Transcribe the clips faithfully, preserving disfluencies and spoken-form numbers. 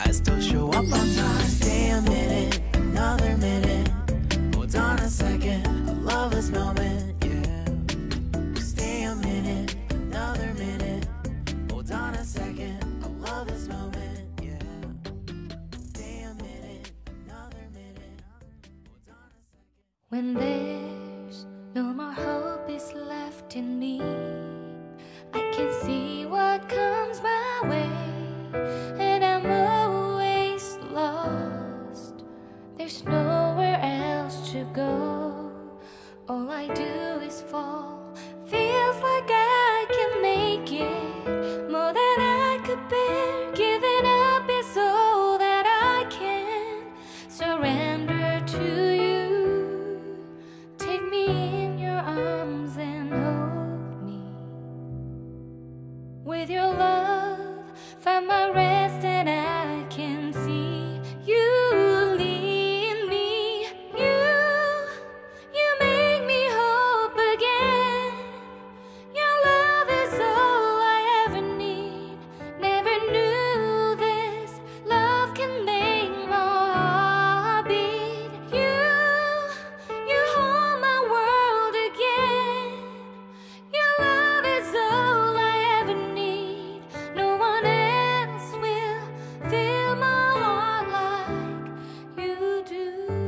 I still show up on time. Stay a minute, another minute. Hold on a second, I love this moment, yeah. Stay a minute, another minute. Hold on a second, I love this moment, yeah. Stay a minute, another minute. Hold on a second. When there's no more hope is left in me, I can see what comes my way, and I'm always lost. There's nowhere else to go. All I do is fall. Feels like I can make it more than I could bear. Giving up is all that I can surrender to you. Take me in your arms and hold me. With your love, find my rest, and I can see you lead me. You, you make me hope again. Your love is all I ever need. Never knew this love can make my heart beat. You, you hold my world again. Your love is all I ever need. No one else will fill my heart like you do.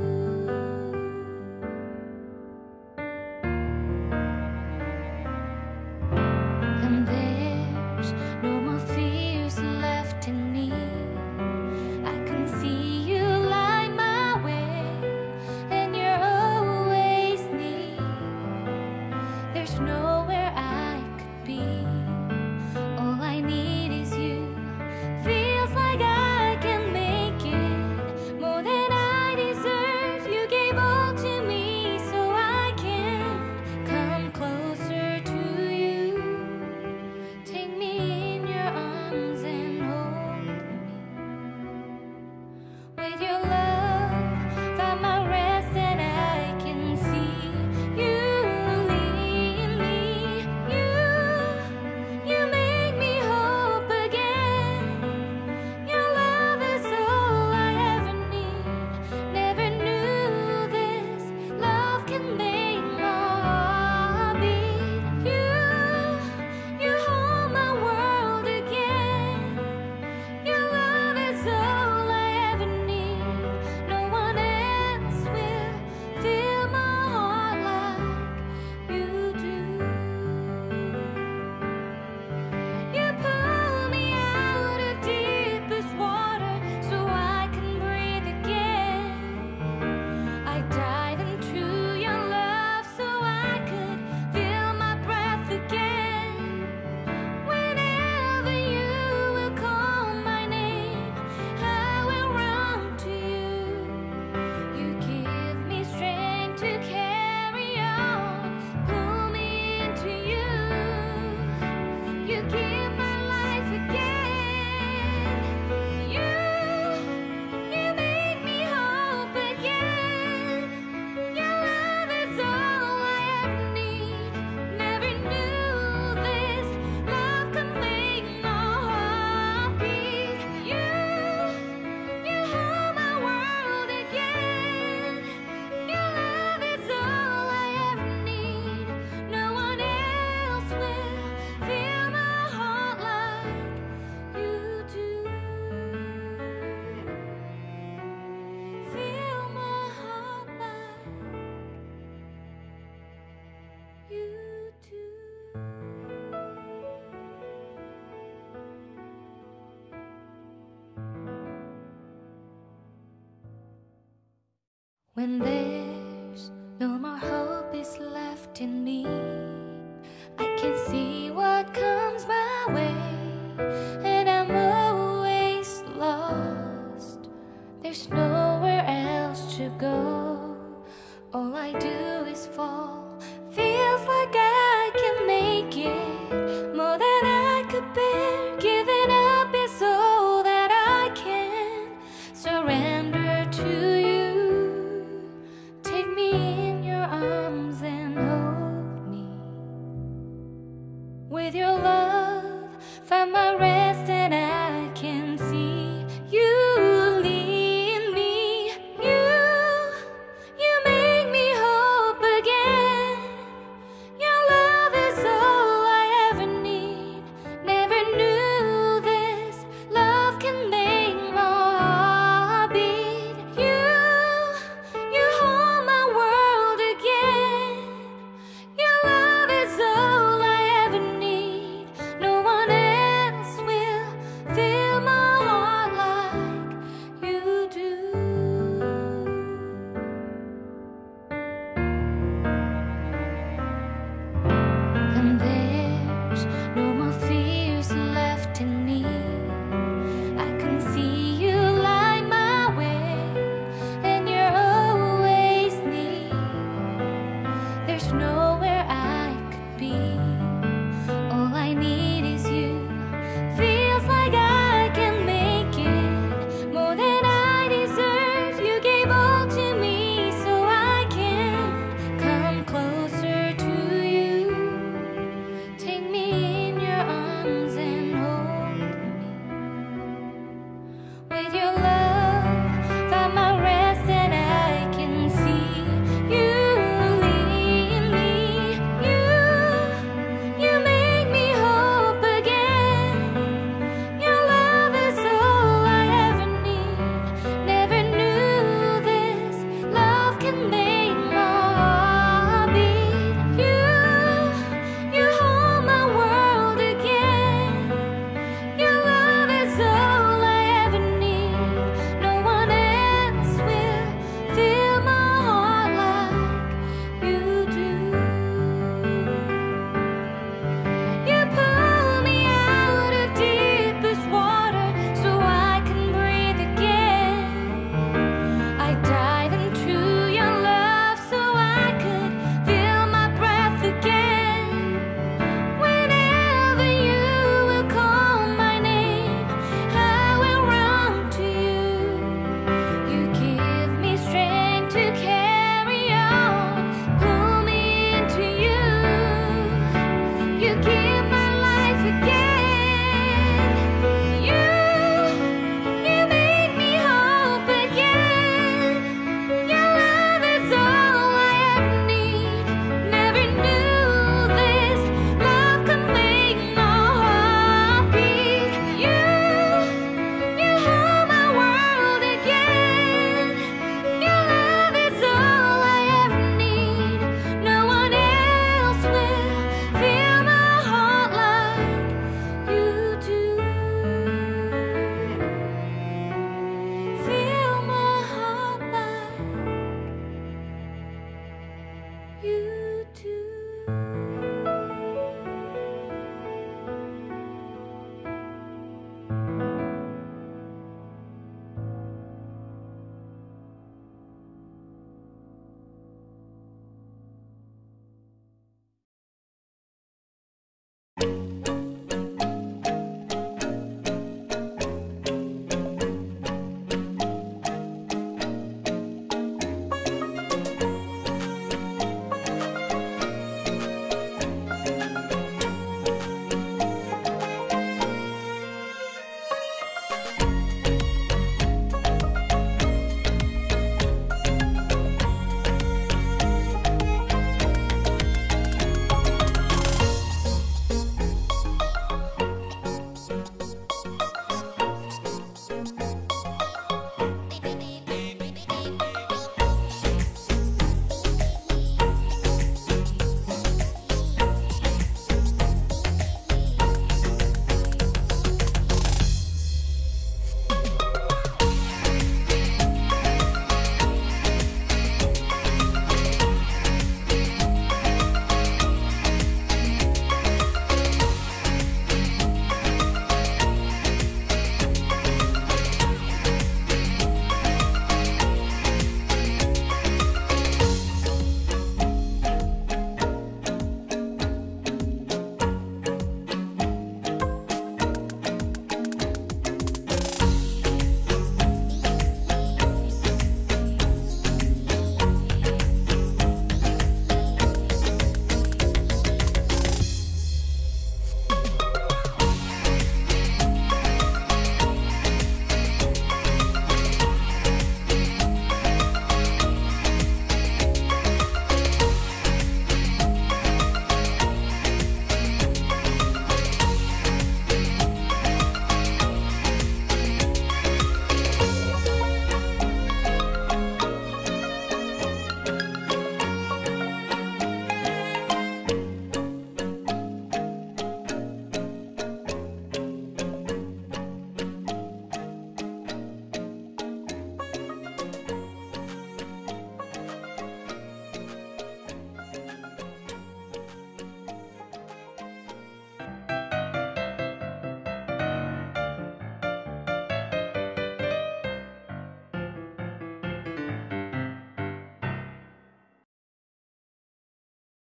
And there's no more fears left in me. I can see you light my way, and you're always near. There's nowhere I could be. All I need is you. Feels like I can make it more than I deserve. You gave all to me so I can come closer to you. Take me in your arms and hold me. With your love, find my rest, and I can see you lead me. You, you make me hope again. Your love is all I ever need. Never knew this love can make my heart beat. You, you hold my world again. Your love is all I ever need. No one else will fill my heart like you do. You pull me out of deepest water so I can breathe again. I dive into your love so I could feel my breath again. Whenever you will call my name, I will run to you. You give me strength to carry on. Pull me into you. You give my life again. You, you make me hope again. Your love is all I ever need. Never knew this love could make my heart beat. You, you hold my world again. Your love is all I ever need. No one else will fill my heart like you do. Fill my heart like you do. When there's no more hope is left in me, I can see what comes my way, and I'm always lost. There's nowhere else to go.